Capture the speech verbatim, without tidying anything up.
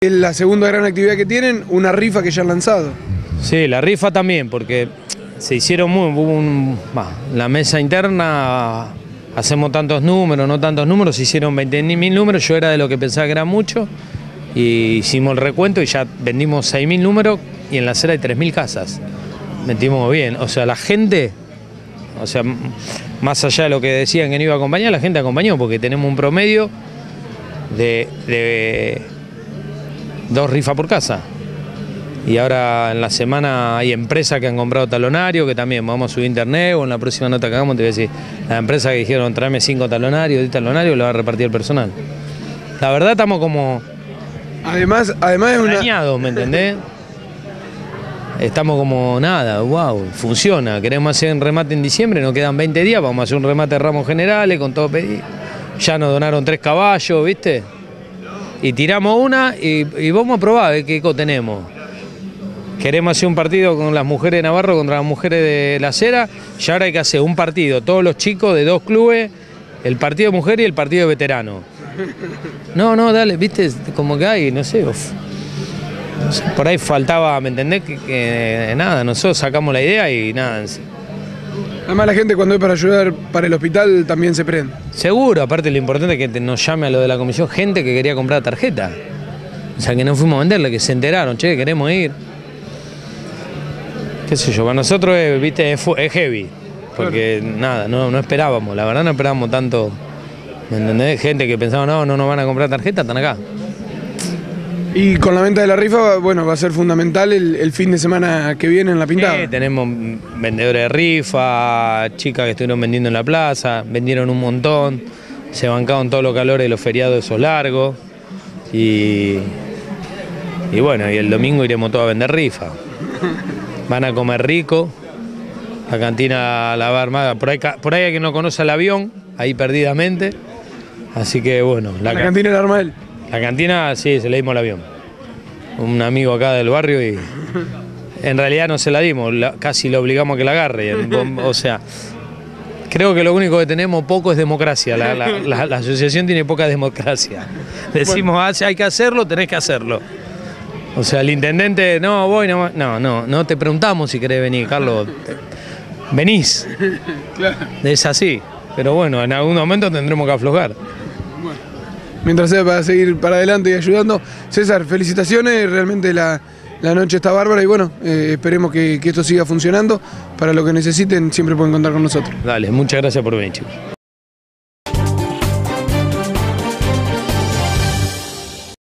Es la segunda gran actividad que tienen, una rifa que ya han lanzado. Sí, la rifa también, porque se hicieron muy... Un, bah, la mesa interna, hacemos tantos números, no tantos números, se hicieron veinte mil números, yo era de lo que pensaba que era mucho, y hicimos el recuento y ya vendimos seis mil números y en la acera hay tres mil casas. Metimos bien, o sea, la gente, o sea, más allá de lo que decían que no iba a acompañar, la gente acompañó, porque tenemos un promedio de, de dos rifas por casa. Y ahora en la semana hay empresas que han comprado talonarios, que también vamos a subir internet, o en la próxima nota que hagamos te voy a decir, las empresas que dijeron tráeme cinco talonarios, diez talonarios, lo va a repartir el personal. La verdad estamos como... Además, además es una... dañados, ¿me entendés? Estamos como nada, wow, funciona. Queremos hacer un remate en diciembre, nos quedan veinte días, vamos a hacer un remate de ramos generales con todo pedido. Ya nos donaron tres caballos, ¿viste? Y tiramos una y, y vamos a probar ¿eh? qué eco tenemos. Queremos hacer un partido con las mujeres de Navarro contra las mujeres de La Cera, y ahora hay que hacer un partido, todos los chicos de dos clubes, el partido de mujer y el partido de veterano. No, no, dale, viste, como que hay, no sé, uf. Por ahí faltaba, ¿me entendés? Que, que nada, nosotros sacamos la idea y nada. Además la gente cuando es para ayudar para el hospital también se prende. Seguro, aparte lo importante es que nos llame a lo de la comisión gente que quería comprar tarjeta. O sea, que no fuimos a venderle, que se enteraron, che, queremos ir. Qué sé yo, para nosotros es, viste, es, es heavy. Porque claro. nada, no, no esperábamos, la verdad no esperábamos tanto. ¿Me entendés? Gente que pensaba, no, no nos van a comprar tarjeta, están acá. Y con la venta de la rifa, bueno, va a ser fundamental el, el fin de semana que viene en La Pintada. Sí, tenemos vendedores de rifa, chicas que estuvieron vendiendo en la plaza, vendieron un montón, se bancaron todos los calores de los feriados esos largos. Y, y bueno, y el domingo iremos todos a vender rifa. Van a comer rico, la cantina la va armada. Por ahí, por ahí hay quien no conoce el avión, ahí perdidamente. Así que bueno. La, la cantina la arma él. La cantina, sí, se la dimos al avión. Un amigo acá del barrio y en realidad no se la dimos, la, casi lo obligamos a que la agarre. O sea, creo que lo único que tenemos poco es democracia. La, la, la, la asociación tiene poca democracia. Decimos, ah, hay que hacerlo, tenés que hacerlo. O sea, el intendente, no, voy, no, no, no, no te preguntamos si querés venir, Carlos. Venís. Es así. Pero bueno, en algún momento tendremos que aflojar. Mientras sea para seguir para adelante y ayudando. César, felicitaciones, realmente la, la noche está bárbara y bueno, eh, esperemos que, que esto siga funcionando. Para lo que necesiten siempre pueden contar con nosotros. Dale, muchas gracias por venir, chicos.